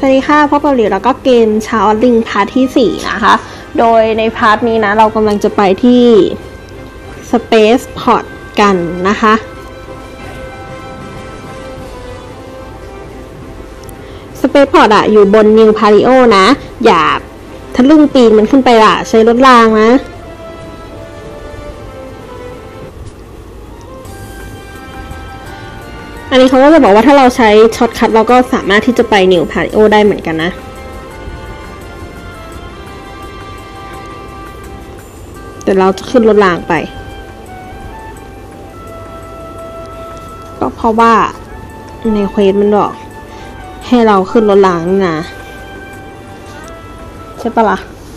สวัสดีค่ะพบกับหลิวแล้วก็เกมชาวลิงพาร์ทที่4นะคะโดยในพาร์ทนี้นะเรากำลังจะไปที่ Space Port กันนะคะ Space Port อะอยู่บนนิวพาริโอนะอย่าทะลึ่งปีนมันขึ้นไปล่ะใช้รถรางนะอันนี้เขาก็จะบอกว่าถ้าเราใช้ช็อตคัทเราก็สามารถที่จะไปนิวพาริโอได้เหมือนกันนะแต่เราจะขึ้นรถรางไปก็เพราะว่าในเควสมันบอกให้เราขึ้นรถรางนี่นะใช่ปะล่ะ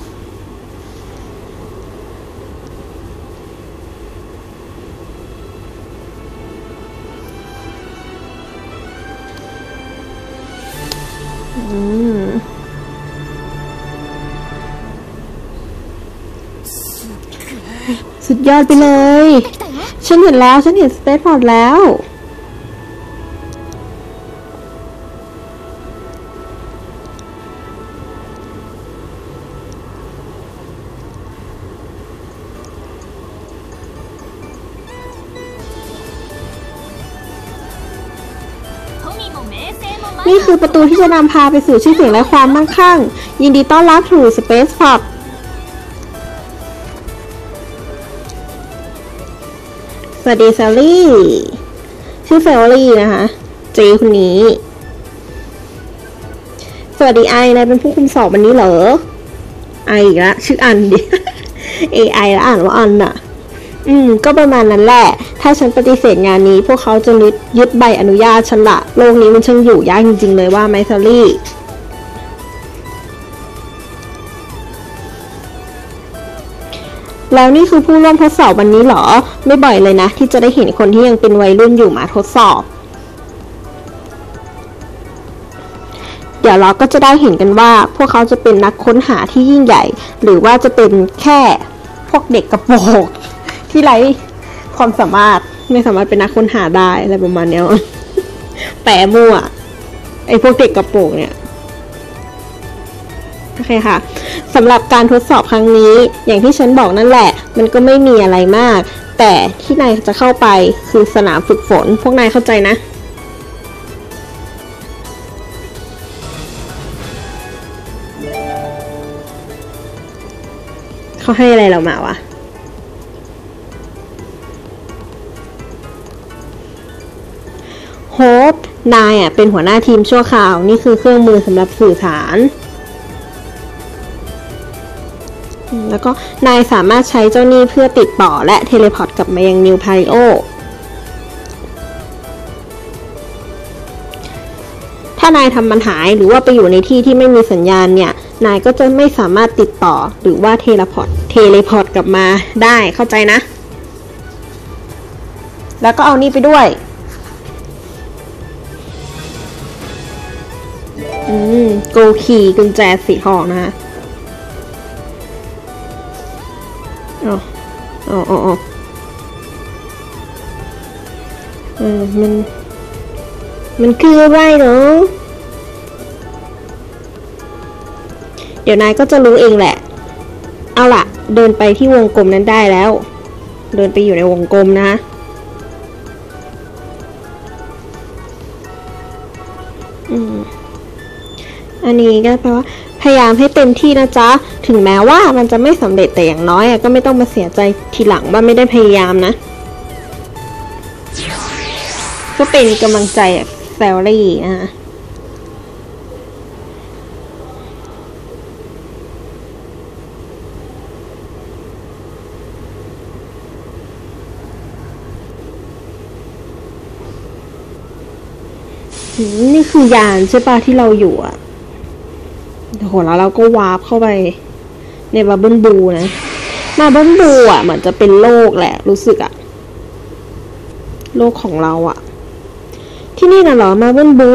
สุดยอดไปเลยฉันเห็นแล้วฉันเห็นสเปซพอร์ตแล้วนี่คือประตูที่จะนำพาไปสู่ชื่อเสียงและความมั่งคั่งยินดีต้อนรับสู่สเปซพอร์ตสวัสดีเซลลี่ชื่อเซลลี่นะคะเจคนนี้สวัสดีไอนายเป็นผู้คุมสอบวันนี้เหรอไออีกละชื่ออันดิ AI แล้วอ่านว่าอันน่ะก็ประมาณนั้นแหละถ้าฉันปฏิเสธงานนี้พวกเขาจะยึดใบอนุญาตฉันละโลกนี้มันช่างอยู่ยากจริงๆเลยว่าไหมเซลลี่แล้วนี่คือผู้ร่วมทดสอบวันนี้เหรอไม่บ่อยเลยนะที่จะได้เห็นคนที่ยังเป็นวัยรุ่นอยู่มาทดสอบเดี๋ยวเราก็จะได้เห็นกันว่าพวกเขาจะเป็นนักค้นหาที่ยิ่งใหญ่หรือว่าจะเป็นแค่พวกเด็กกระโปรงที่ไร้ความสามารถไม่สามารถเป็นนักค้นหาได้อะไรประมาณนี้ แปะมั่วไอ้พวกเด็กกระโปรงเนี่ยโอเคค่ะสำหรับการทดสอบครั้งนี้อย่างที่ฉันบอกนั่นแหละมันก็ไม่มีอะไรมากแต่ที่นายจะเข้าไปคือสนามฝึกฝนพวกนายเข้าใจนะเขาให้อะไรเรามาวะโฮปนายเป็นหัวหน้าทีมชั่วคราวนี่คือเครื่องมือสำหรับสื่อสารแล้วก็นายสามารถใช้เจ้านี่เพื่อติดต่อและเทเลพอร์ตกลับมายังนิวพาริโอถ้านายทำมันหายหรือว่าไปอยู่ในที่ที่ไม่มีสัญญาณเนี่ยนายก็จะไม่สามารถติดต่อหรือว่าเทเลพอร์ตกลับมาได้เข้าใจนะแล้วก็เอานี่ไปด้วยโกคีกุญแจสีทองนะคะมันคืออะไรเนาะเดี๋ยวนายก็จะรู้เองแหละเอาล่ะเดินไปที่วงกลมนั้นได้แล้วเดินไปอยู่ในวงกลมนะอันนี้ก็แปลว่าพยายามให้เต็มที่นะจ๊ะถึงแม้ว่ามันจะไม่สำเร็จแต่อย่างน้อยก็ไม่ต้องมาเสียใจทีหลังว่าไม่ได้พยายามนะก็เป็นกำลังใจแซลลี่นะนี่คือยานใช่ปะที่เราอยู่โหแล้วเราก็วาร์ปเข้าไปในบับเบิ้ลบูนะบับเบิ้ลบูเหมือนจะเป็นโลกแหละรู้สึกโลกของเราที่นี่นะเหรอบับเบิ้ลบู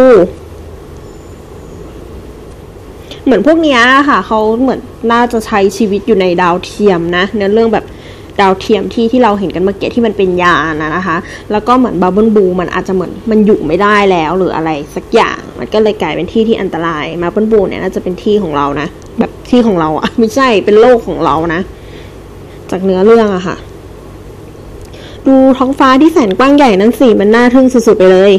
เหมือนพวกเนี้ยค่ะเขาเหมือนน่าจะใช้ชีวิตอยู่ในดาวเทียมนะในเรื่องแบบ ดาวเทียมที่เราเห็นกันเมื่อกี้ที่มันเป็นยานนะคะแล้วก็เหมือนบับเบิ้ลบูมันอาจจะเหมือนมันอยู่ไม่ได้แล้วหรืออะไรสักอย่างมันก็เลยกลายเป็นที่ที่อันตรายมาเปิลบูเนี่ยน่าจะเป็นที่ของเรานะแบบที่ของเราอะไม่ใช่เป็นโลกของเรานะจากเนื้อเรื่องอะค่ะดูท้องฟ้าที่แสนกว้างใหญ่นั่นสิมันน่าทึ่งสุดๆไปเลย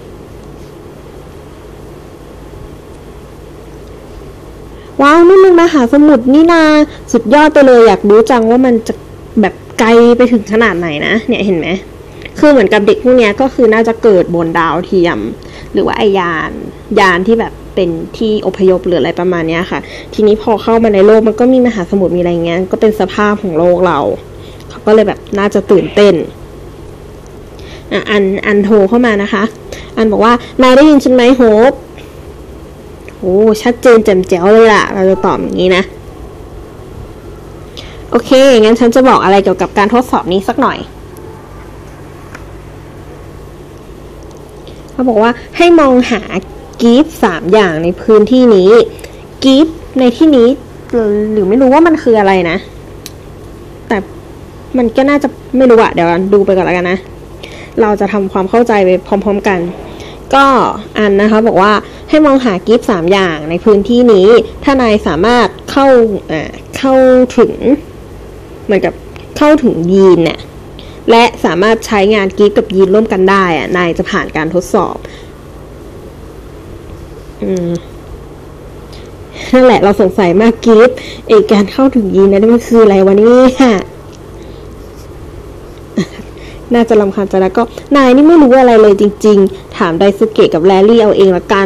ว้าวนั่นมันมหาสมุทรนี่นาสุดยอดไปเลยอยากรู้จังว่ามันจะแบบไกลไปถึงขนาดไหนนะเนี่ยเห็นไหมคือเหมือนกับเด็กพวกนี้ก็คือน่าจะเกิดบนดาวเทียมหรือว่าไอยานที่แบบเป็นที่อพยพหรืออะไรประมาณนี้ค่ะทีนี้พอเข้ามาในโลกมันก็มีมหาสมุทรมีอะไรเงี้ยก็เป็นสภาพของโลกเราเขาก็เลยแบบน่าจะตื่นเต้นอันโทรเข้ามานะคะอันบอกว่านายได้ยินฉันไหมโฮปโอ้ชัดเจนแจ่มแจ๋วเลยล่ะเราจะตอบอย่างนี้นะโอเคงั้นฉันจะบอกอะไรเกี่ยวกับการทดสอบนี้สักหน่อยเขาบอกว่าให้มองหากิฟต์3อย่างในพื้นที่นี้กิฟต์ในที่นี้หรือไม่รู้ว่ามันคืออะไรนะแต่มันก็น่าจะไม่รู้อะเดี๋ยวดูไปก่อนแล้วกันนะเราจะทำความเข้าใจไปพร้อมๆกันก็อันนะคะบอกว่าให้มองหากิฟต์3อย่างในพื้นที่นี้ถ้านายสามารถเข้าถึงเหมือนกับเข้าถึงยีนเนี่ยและสามารถใช้งานกิฟต์กับยีนร่วมกันได้อะนายจะผ่านการทดสอบนั่นแหละเราสงสัยมากกิฟต์การเข้าถึงยีนนั้นมันคืออะไรวะนี่น่าจะรำคาญใจแล้วก็นายนี่ไม่รู้อะไรเลยจริงๆถามไดซุเกะกับแลลี่เอาเองละกัน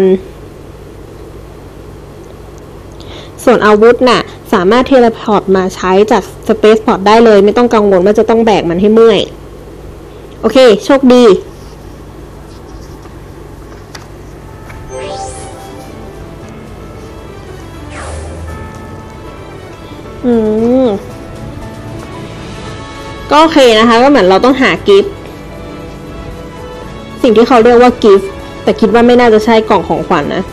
ส่วนอาวุธน่ะสามารถเทเลพอร์ตมาใช้จากสเปซพอร์ตได้เลยไม่ต้องกังวลว่าจะต้องแบกมันให้เมื่อยโอเคโชคดีก็โอเคนะคะก็เหมือนเราต้องหากิฟต์สิ่งที่เขาเรียกว่ากิฟต์แต่คิดว่าไม่น่าจะใช่กล่องของขวัญ นะ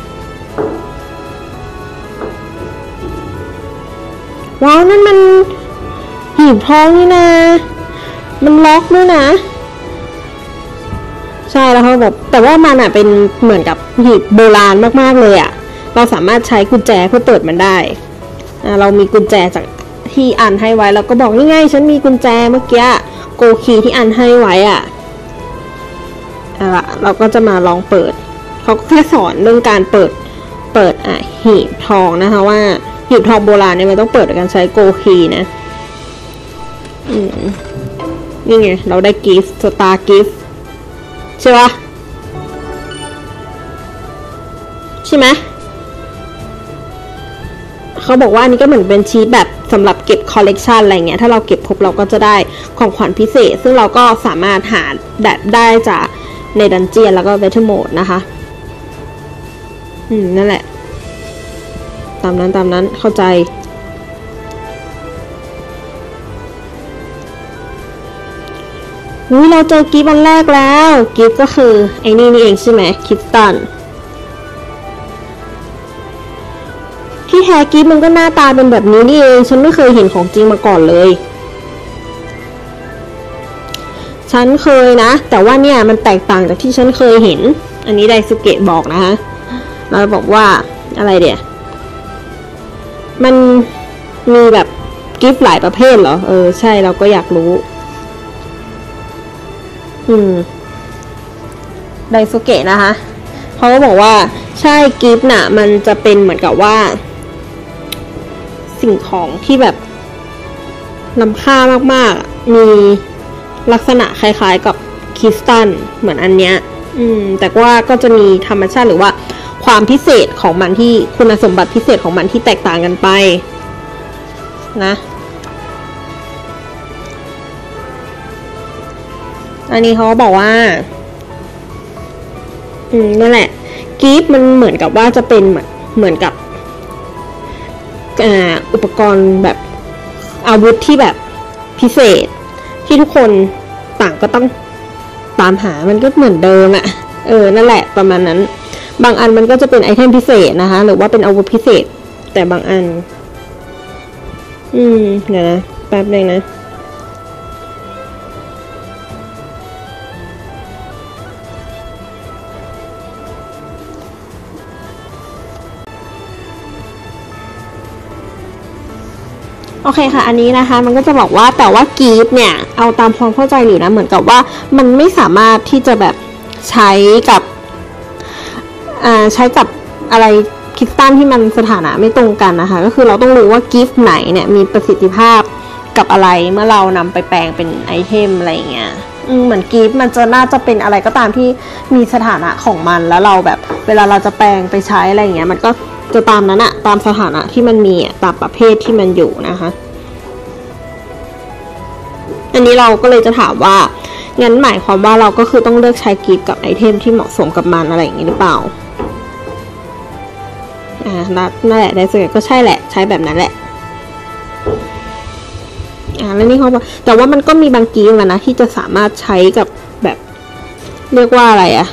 ว้าวนั่นมันหีบทองนี่นะมันล็อกด้วยนะใช่แล้วเขาบอกแต่ว่ามันอ่ะเป็นเหมือนกับหีบโบราณมากๆเลยอ่ะเราสามารถใช้กุญแจเพื่อเปิดมันได้เรามีกุญแจจากที่อันให้ไว้แล้วก็บอกง่ายๆฉันมีกุญแจเมื่อกี้โกคีที่อันให้ไว้อ่ะเราก็จะมาลองเปิดเขาแค่สอนเรื่องการเปิดหีบทองนะคะว่าหีบทองโบราณเนี่ยมันต้องเปิดด้วยการใช้โกคีนะนี่ไงเราได้กิฟต์สตาร์กิฟต์ใช่ปะใช่ไหมเขาบอกว่าอันนี้ก็เหมือนเป็นชีทแบบสำหรับเก็บคอลเลกชันอะไรเงี้ยถ้าเราเก็บครบเราก็จะได้ของขวัญพิเศษซึ่งเราก็สามารถหาได้จากในดันเจียนแล้วก็เวทโหมดนะคะนั่นแหละตามนั้นเข้าใจเราเจอกิฟต์อันแรกแล้วกิฟต์ก็คือไอ้นี่เองใช่ไหมคิสตันที่แท้กิฟต์มันก็หน้าตาเป็นแบบนี้นี่เองฉันไม่เคยเห็นของจริงมาก่อนเลยฉันเคยนะแต่ว่าเนี่ยมันแตกต่างจากที่ฉันเคยเห็นอันนี้ไดซุเกะบอกนะคะเราบอกว่าอะไรเดี๋ยวมันมีแบบกิฟต์หลายประเภทเหรอใช่เราก็อยากรู้ไดซุเกะนะคะเขาก็บอกว่าใช่กิฟต์น่ะมันจะเป็นเหมือนกับว่าสิ่งของที่แบบล้ำค่ามากๆมีลักษณะคล้ายๆกับคริสตัลเหมือนอันเนี้ยแต่ว่าก็จะมีธรรมชาติหรือว่าความพิเศษของมันที่คุณสมบัติพิเศษของมันที่แตกต่างกันไปนะอันนี้เขาบอกว่านั่นแหละกิฟต์มันเหมือนกับว่าจะเป็นเหมือนกับอุปกรณ์แบบอาวุธที่แบบพิเศษที่ทุกคนต่างก็ต้องตามหามันก็เหมือนเดิมอะนั่นแหละประมาณนั้นบางอันมันก็จะเป็นไอเทมพิเศษนะคะหรือว่าเป็นอาวุธพิเศษแต่บางอันเดี๋ยวนะแป๊บนึงนะโอเคค่ะอันนี้นะคะมันก็จะบอกว่าแต่ว่ากีฟเนี่ยเอาตามความเข้าใจหรือนะเหมือนกับว่ามันไม่สามารถที่จะแบบใช้กับอะไรคริสตัลที่มันสถานะไม่ตรงกันนะคะก็คือเราต้องรู้ว่ากีฟไหนเนี่ยมีประสิทธิภาพกับอะไรเมื่อเรานำไปแปลงเป็นไอเทมอะไรอย่างเงี้ยเหมือนกีฟมันจะน่าจะเป็นอะไรก็ตามที่มีสถานะของมันแล้วเราแบบเวลาเราจะแปลงไปใช้อะไรอย่างเงี้ยมันก็จะตามนั้นอะตามสถานะที่มันมีตามประเภทที่มันอยู่นะคะอันนี้เราก็เลยจะถามว่างั้นหมายความว่าเราก็คือต้องเลือกใช้กีฟกับไอเทมที่เหมาะสมกับมันอะไรอย่างนี้หรือเปล่านั่นแหละได้ส่วนก็ใช่แหละใช้แบบนั้นแหละแล้วนี่เขาบอกแต่ว่ามันก็มีบางกีฟนะที่จะสามารถใช้กับแบบเรียกว่าอะไรอะ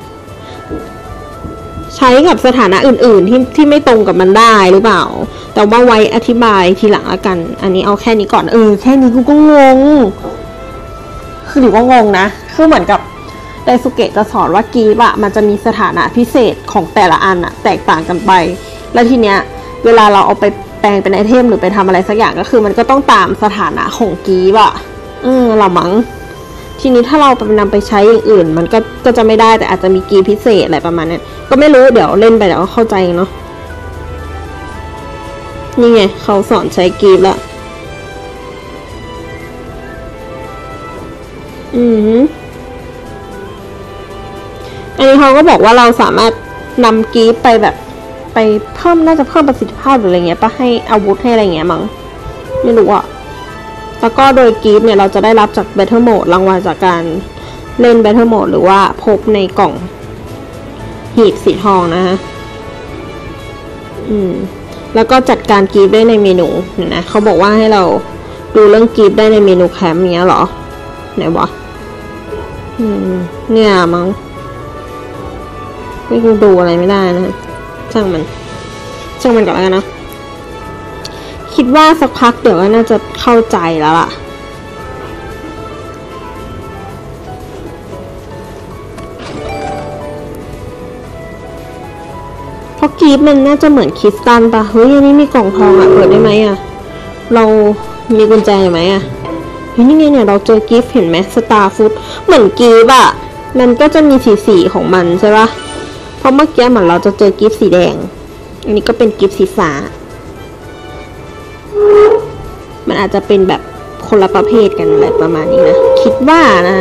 ใช้กับสถานะอื่นๆที่ไม่ตรงกับมันได้หรือเปล่าแต่ว่าไว้อธิบายทีหลังละกันอันนี้เอาแค่นี้ก่อนแค่นี้กูก็งงคือหรือว่างงนะคือเหมือนกับไดซุเกะจะสอนว่ากีฟอะมันจะมีสถานะพิเศษของแต่ละอันอะแตกต่างกันไปแล้วทีเนี้ยเวลาเราเอาไปแปลงเป็นไอเทมหรือไปทำอะไรสักอย่างก็คือมันก็ต้องตามสถานะของกีฟอะเรามั้งทีนี้ถ้าเราไปนำไปใช้อย่างอื่นมันก็จะไม่ได้แต่อาจจะมีกีฟพิเศษอะไรประมาณนี้ก็ไม่รู้เดี๋ยวเล่นไปเดี๋ยวก็เข้าใจเนาะนี่ไงเขาสอนใช้กีฟละอันนี้เขาก็บอกว่าเราสามารถนำกีฟไปแบบไปเพิ่มน่าจะเพิ่มประสิทธิภาพหรืออะไรเงี้ยปะให้อาวุธให้อะไรเงี้ยมั้งไม่รู้อะแล้วก็โดยกีฟเนี่ยเราจะได้รับจาก Battle Mode รางวัลจากการเล่น Battle Mode หรือว่าพบในกล่องหีบสีทองนะฮะแล้วก็จัดการกีฟได้ในเมนูนะเขาบอกว่าให้เราดูเรื่องกีฟได้ในเมนูแคมป์เนี้ยเหรอไหนวะเนี่ยมั้งไม่ดูอะไรไม่ได้นะช่างมันก่อนแล้วกันนะคิดว่าสักพักเดี๋ยวก็น่าจะเข้าใจแล้วล่ะเพราะกีฟมันน่าจะเหมือนคริสตัลปะเฮ้ยอันนี้มีกล่องทองอะเปิดได้ไหมอะเรามีกุญแจไหมอะเฮ้ยนี่ไงเนี่ยเราเจอกีฟเห็นไหมสตาร์ฟุตเหมือนกีฟอะมันก็จะมีสีของมันใช่ปะเพราะเมื่อกี้เหมือนเราจะเจอกีฟสีแดงอันนี้ก็เป็นกีฟสีฟ้ามันอาจจะเป็นแบบคนละประเภทกันอะไรประมาณนี้นะคิดว่านะ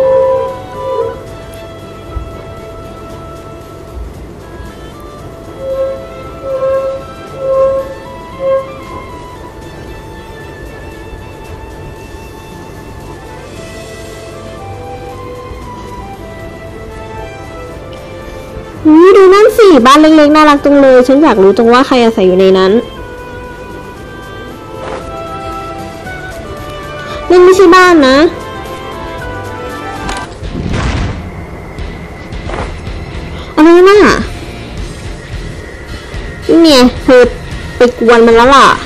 ดูนั่นสิบ้านเล็กๆน่ารักจังเลยฉันอยากรู้จังว่าใครอาศัยอยู่ในนั้นนั่นไม่ใช่บ้านนะอะไรน่ะเนี่ยเธอไปกวนมันแล้วล่ะ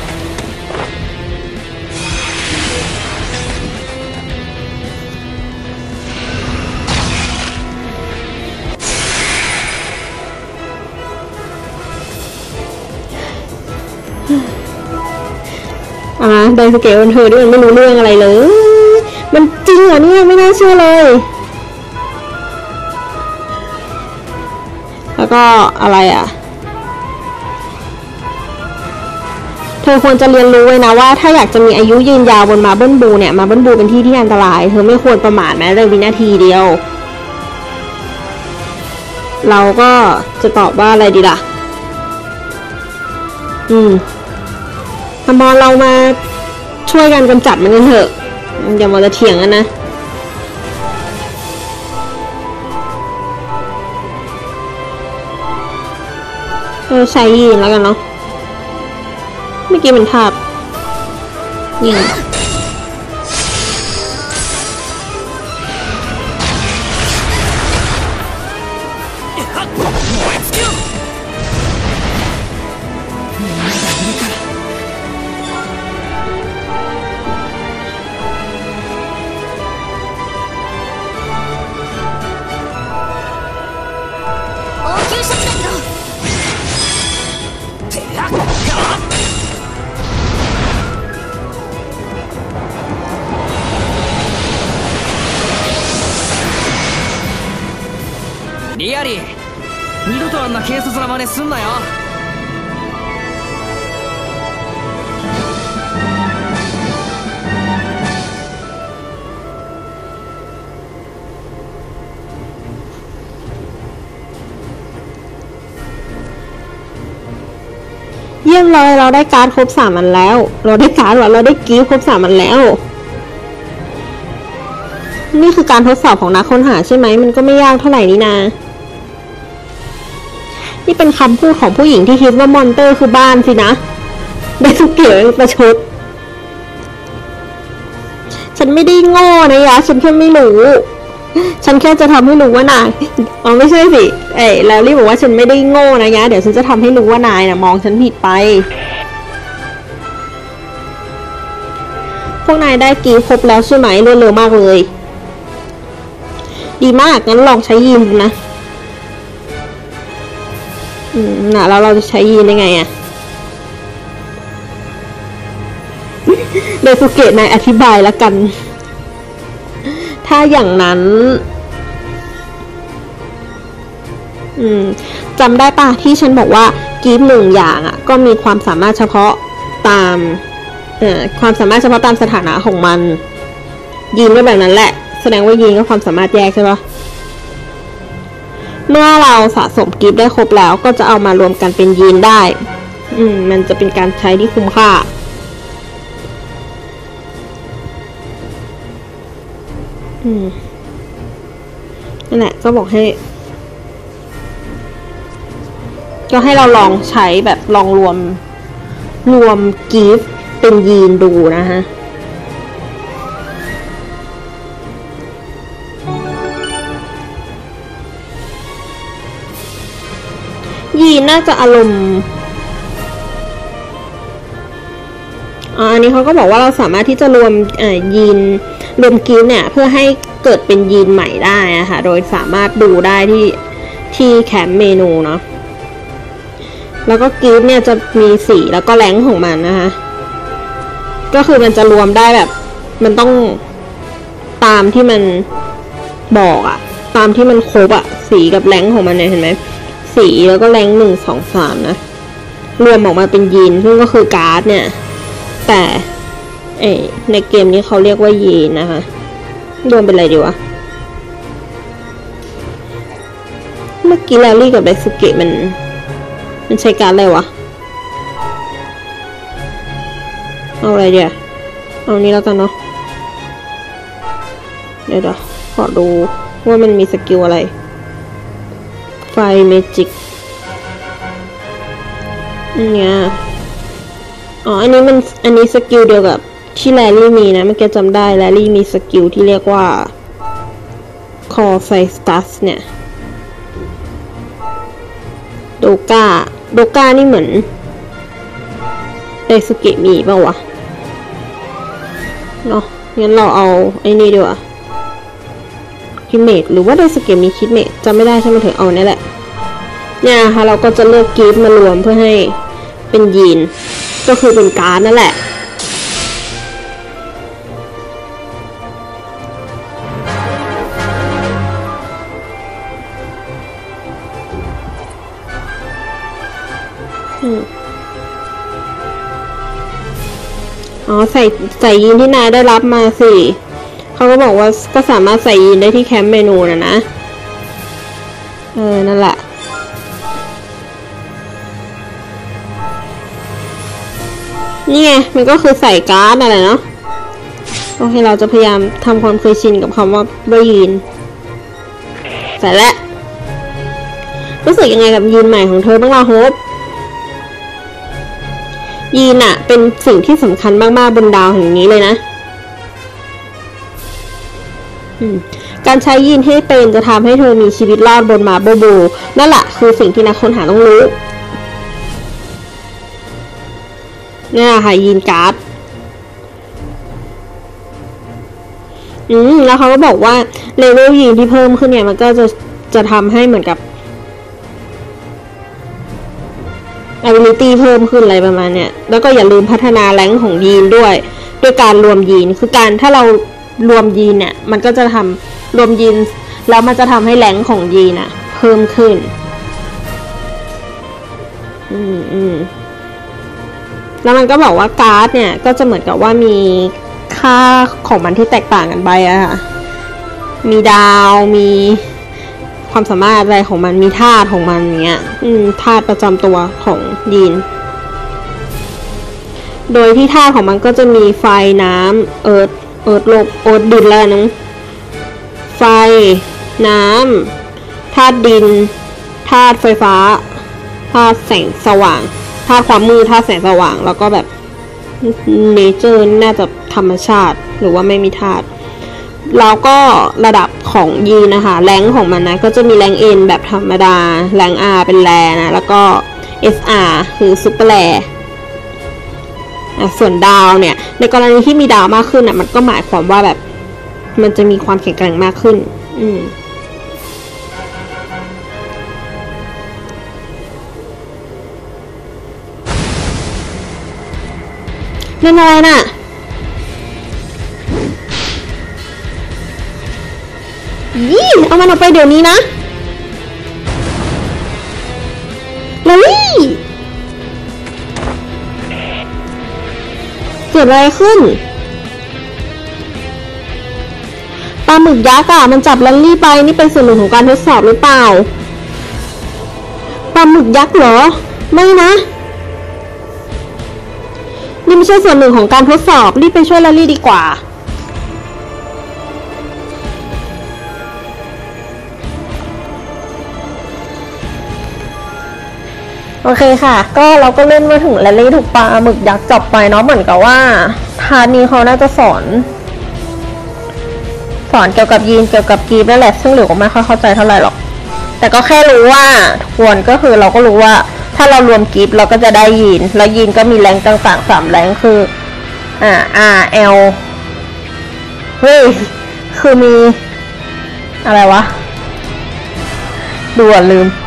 ไดสเกลมันเธอด้วยมันไม่รู้เรื่องอะไรเลยมันจริงเหรอเนี่ยไม่น่าเชื่อเลยแล้วก็อะไรอ่ะเธอควรจะเรียนรู้ไว้นะว่าถ้าอยากจะมีอายุยืนยาวบนมาเบิลบูเนี่ยมาเบิลบูเป็นที่ที่อันตรายเธอไม่ควรประมาทแม้แต่วินาทีเดียวเราก็จะตอบว่าอะไรดีล่ะทำบอลเรามาช่วยกันกำจัดมันกันเถอะอย่ามาจะเถียงกันนะใช้ยิงแล้วกันเนาะเมื่อกี้มันทาบยิงあんな軽率な真似すんなよ。 เยี่ยมเลยเราได้การ์ดครบ3 อันแล้วเราได้การ์ดเราได้กีฟครบ3 อันแล้วนี่คือการทดสอบของนักค้นหาใช่ไหมมันก็ไม่ยากเท่าไหร่นี่นานี่เป็นคำพูดของผู้หญิงที่คิดว่ามอนเตอร์คือบ้านสินะเดซุเกะประชดฉันไม่ได้โง่นะยะฉันแค่ไม่รู้ฉันแค่จะทำให้รู้ว่านายอ๋อไม่ใช่สิแล้วรีบบอกว่าฉันไม่ได้โง่นะยะเดี๋ยวฉันจะทำให้รู้ว่านายนะมองฉันผิดไปพวกนายได้กีครบแล้วใช่ไหมรวดเร็วมากเลยดีมากงั้นลองใช้ยีนนะน่ะแล้วเราจะใช้ยีนได้ไงอะเดซุเกะนายอธิบายแล้วกันถ้าอย่างนั้นจำได้ป่ะที่ฉันบอกว่ากีฟ1 อย่างอ่ะก็มีความสามารถเฉพาะตามความสามารถเฉพาะตามสถานะของมันยีนก็แบบนั้นแหละแสดงว่ายีนก็ความสามารถแยกใช่ปะเมื่อเราสะสมกีฟได้ครบแล้วก็จะเอามารวมกันเป็นยีนได้มันจะเป็นการใช้ที่คุ้มค่านั่นแหละก็บอกให้เราลองใช้แบบลองรวมกีฟเป็นยีนดูนะฮะยีนน่าจะอารมณ์อันนี้เขาก็บอกว่าเราสามารถที่จะรวมยีนรวมกีฟเนี่ยเพื่อให้เกิดเป็นยีนใหม่ได้นะคะโดยสามารถดูได้ที่แคมป์เมนูเนาะแล้วก็กีฟเนี่ยจะมีสีแล้วก็แรงของมันนะคะก็คือมันจะรวมได้แบบมันต้องตามที่มันบอกอะตามที่มันครบอะสีกับแรงของมันเนี่ยเห็นไหมสีแล้วก็แรง1 2 3นะรวมออกมาเป็นยีนซึ่งก็คือการ์ดเนี่ยแต่ในเกมนี้เขาเรียกว่ายีนนะคะรวมเป็นอะไรดีวะเมื่อกี้แลลี่กับเดซุเกะมันใช้การ์ดอะไรวะเอาอะไรเดี๋ยวเอานี้แล้วกันเนาะเดี๋ยวขอดูว่ามันมีสกิลอะไรไฟเมจิกเนี่ยอันนี้สกิลเดียวกับที่แลลี่มีนะเมื่อกี้จำได้แลลี่มีสกิลที่เรียกว่าคอไซสตัสเนี่ยโดกานี่เหมือนเดซุเกะมีป่าววะเนาะงั้นเราเอาไอ้นี่ดีกว่าคิเมตหรือว่าเดซุเกะมีคิเมตจำไม่ได้ใช่ไหมเถอะเอาเนี่ยแหละเนี่ยค่ะเราก็จะเลือกกีฟมารวมเพื่อให้เป็นยีนก็คือเป็นการ์ดนั่นแหละใส่ยีนที่นายได้รับมาสิเขาก็บอกว่าก็สามารถใส่ยีนได้ที่แคมป์เมนูนะนั่นแหละนี่ไงมันก็คือใส่การ์ดอะไรเนาะโอเคเราจะพยายามทำความเคยชินกับคำว่ายีนใส่แล้วรู้สึกยังไงกับยีนใหม่ของเธอบ้างล่ะโฮปยีนอะเป็นสิ่งที่สำคัญมากๆบนดาวแห่งนี้เลยนะการใช้ยีนให้เป็นจะทำให้เธอมีชีวิตรอดบนมาโบโบนั่นแหละคือสิ่งที่นักค้นหาต้องรู้เนี่ยค่ะยีนการ์ดแล้วเขาก็บอกว่าเลเวลยีนที่เพิ่มขึ้นเนี่ยมันก็จะทำให้เหมือนกับ ability เพิ่มขึ้นอะไรประมาณเนี้ยแล้วก็อย่าลืมพัฒนาแรงของยีนด้วยการรวมยีนคือการถ้าเรารวมยีนเนี่ยมันก็จะทำรวมยีนแล้วมันจะทำให้แรงของยีนเพิ่มขึ้นแล้วมันก็บอกว่าการ์ดเนี่ยก็จะเหมือนกับว่ามีค่าของมันที่แตกต่างกันไปอะค่ะมีดาวมีความสามารถอะไรของมันมีธาตุของมันเนี้ยธาตุประจำตัวของยีนโดยที่ธาตุของมันก็จะมีไฟน้ำเอิร์ธลมดินแล้วนะไฟน้ำธาตุดินธาตุไฟฟ้าธาตุแสงสว่างธาตุความมืดธาตุแสงสว่างแล้วก็แบบเนเจอร์น่าจะธรรมชาติหรือว่าไม่มีธาตุแล้วก็ระดับของยีนนะคะแรงของมันนะก็จะมีแรง N แบบธรรมดาแรง R เป็นแรนะแล้วก็ SR คือซุปเปอร์แรส่วนดาวเนี่ยในกรณีที่มีดาวมากขึ้นนะมันก็หมายความว่าแบบมันจะมีความแข็งแกร่งมากขึ้นนั่นอะไรน่ะยี่เอามันออกไปเดี๋ยวนี้นะลลี่เกิดอะไรขึ้นปลาหมึกยักษ์อะมันจับลลี่ไปนี่เป็นส่วนหนึ่งของการทดสอบหรือเปล่าปลาหมึกยักษ์เหรอไม่นะนี่ไม่ใช่ส่วนหนึ่งของการทดสอบรีบไปช่วยลลี่ดีกว่าโอเคค่ะก็เราก็เล่นมาถึงแรลลี่ถูกปลาหมึกยักษ์จับไปเนาะเหมือนกับว่าทานี้เขาน่าจะสอนเกี่ยวกับยีนเกี่ยวกับกีบนั่นแหละซึ่งหลิวก็ไม่ค่อยเข้าใจเท่าไหร่หรอกแต่ก็แค่รู้ว่าทวนก็คือเราก็รู้ว่าถ้าเรารวมกีบเราก็จะได้ยีนแล้วยีนก็มีแรงต่างๆ3แรงคือR L เฮ้ยคือมีอะไรวะดูลืม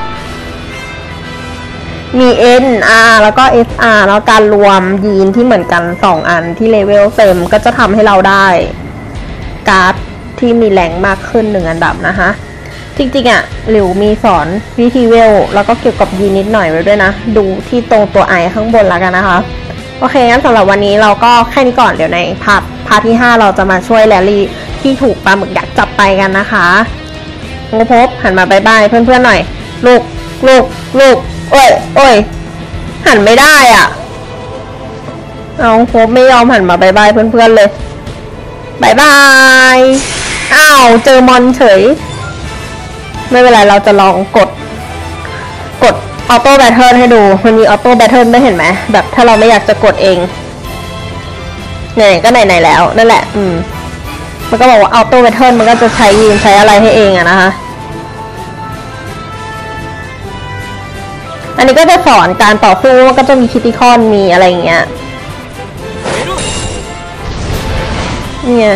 มี N R แล้วก็ S R แล้วการรวมยีนที่เหมือนกัน2อันที่เลเวลเต็มก็จะทำให้เราได้การ์ดที่มีแรงมากขึ้น1อันดับนะคะจริงๆอ่ะหลิวมีสอนวิธีเวลแล้วก็เกี่ยวกับยีนนิดหน่อยไว้ด้วยนะดูที่ตรงตัวไอข้างบนแล้วกันนะคะโอเคงั้นสำหรับวันนี้เราก็แค่นี้ก่อนเดี๋ยวในพาร์ทที่5เราจะมาช่วยแรลลี่ที่ถูกปลาหมึกยักษ์จับไปกันนะคะงพบหันมาบายบายเพื่อนๆหน่อยลูกโอ้ยหันไม่ได้อ่ะเอาโฮปไม่ยอมหันมาบายบายเพื่อนๆเลยบายบายอ้าวเจอมอนเฉยไม่เป็นไรเราจะลองกดออโต้แบทเทิลให้ดูมันมีออโต้แบทเทิลได้เห็นไหมแบบถ้าเราไม่อยากจะกดเองเนี่ยก็ไหนแล้วนั่นแหละมันก็บอกว่าออโต้แบทเทิลมันก็จะใช้ยีนใช้อะไรให้เองอะนะคะอันนี้ก็จะสอนการต่อสู้ก็จะมีคิติคอนมีอะไรอย่างเงี้ยเนี่ย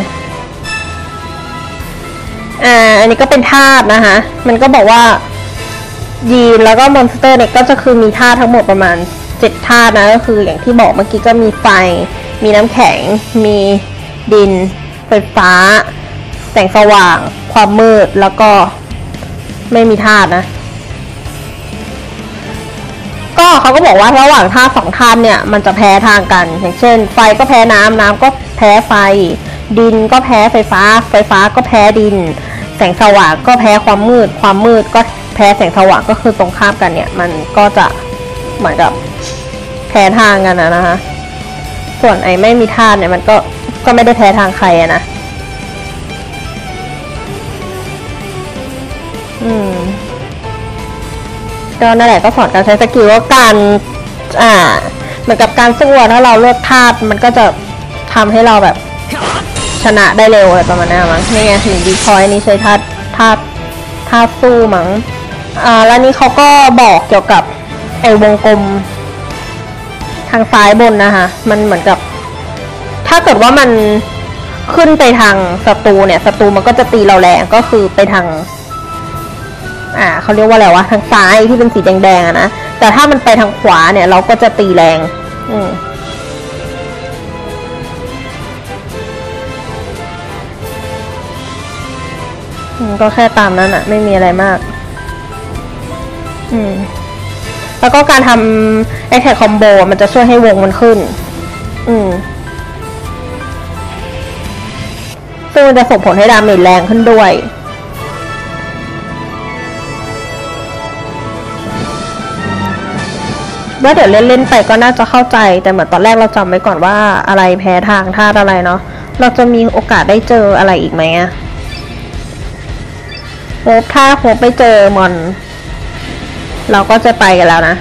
อันนี้ก็เป็นธาตุนะคะมันก็บอกว่ายีนแล้วก็มอนสเตอร์เนี่ยก็จะคือมีธาตุทั้งหมดประมาณ7ธาตุนะก็คืออย่างที่บอกเมื่อกี้ก็มีไฟมีน้ำแข็งมีดินไฟฟ้าแสงสว่างความมืดแล้วก็ไม่มีธาตุนะก็เขาก็บอกว่าระหว่างธาตุ2ธาตุเนี่ยมันจะแพ้ทางกันอย่างเช่นไฟก็แพ้น้ำก็แพ้ไฟดินก็แพ้ไฟฟ้าก็แพ้ดินแสงสว่างก็แพ้ความมืดก็แพ้แสงสว่างก็คือตรงข้ามกันเนี่ยมันก็จะเหมือนกับแพ้ทางกันนะคะส่วนไอ้ไม่มีธาตุเนี่ยมันก็ไม่ได้แพ้ทางใครนะก็นั่นแหละก็สอนการใช้สกิลว่าการเหมือนกับการสู้ถ้าเราเลือกธาตุมันก็จะทำให้เราแบบชนะได้เร็วอะไรประมาณนี้มั้งนี่ไงถึงดีคอยนี่ใช้ธาตุสู้มั้งแล้วนี่เขาก็บอกเกี่ยวกับไอ้วงกลมทางซ้ายบนนะคะมันเหมือนกับถ้าเกิดว่ามันขึ้นไปทางศัตรูเนี่ยศัตรูมันก็จะตีเราแรงก็คือไปทางเขาเรียกว่าอะไรวะทางซ้ายที่เป็นสีแดงๆนะแต่ถ้ามันไปทางขวาเนี่ยเราก็จะตีแรงก็แค่ตามนั้นไม่มีอะไรมากแล้วก็การทำ Attack Combo มันจะช่วยให้วงมันขึ้นซึ่งมันจะส่งผลให้ดาเมจแรงขึ้นด้วยว่าเดี๋ยวเล่นๆไปก็น่าจะเข้าใจแต่เหมือนตอนแรกเราจำไว้ก่อนว่าอะไรแพ้ทางธาตุอะไรเนาะเราจะมีโอกาสได้เจออะไรอีกไหมอะโฮปถ้าโฮปไปเจอมอนเราก็จะไปกันแล้วนะ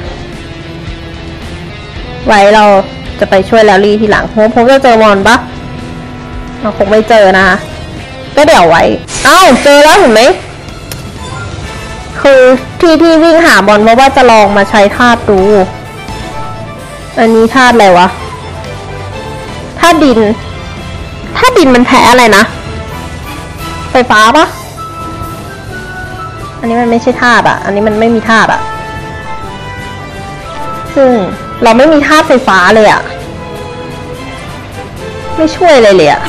ไว้เราจะไปช่วยแลลี่ทีหลังโฮปจะเจอมอนปะเราคงไม่เจอนะคะก็เดี๋ยวไว้อ้าวเจอแล้วเห็นไหมคือที่วิ่งหาบอลเพราะว่าจะลองมาใช้ธาตุดูอันนี้ธาตุอะไรวะธาตุดินมันแพ้อะไรนะไฟฟ้าปะอันนี้มันไม่ใช่ธาตุอ่ะอันนี้มันไม่มีธาตุอ่ะซึ่งเราไม่มีธาตุไฟฟ้าเลยอ่ะไม่ช่วยเลยอ่ะ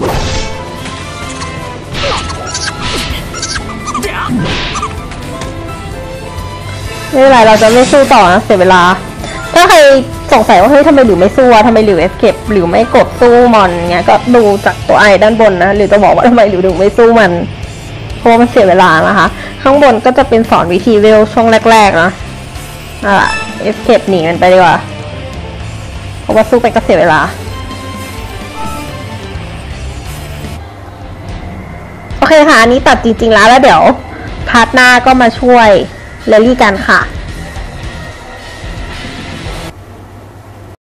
ไม่เป็นไรเราจะไม่สู้ต่อนะเสียเวลาถ้าใครสงสัยว่าเฮ้ยทำไมหลิวไม่สู้ทำไมหลิวเอสเคปหลิวไม่กดสู้มอนเงี้ยก็ดูจากตัวไอด้านบนนะหรือจะบอกว่าทำไมหลิวถึงไม่สู้มันเพราะมันเสียเวลานะคะข้างบนก็จะเป็นสอนวิธีเวลช่วงแรกๆนะเอสเคปหนีมันไปดีกว่าเพราะว่าสู้ไปก็เสียเวลาโอเคค่ะอันนี้ตัดจริงๆแล้วเดี๋ยวพาร์ทหน้าก็มาช่วยแลลี่กันค่ะ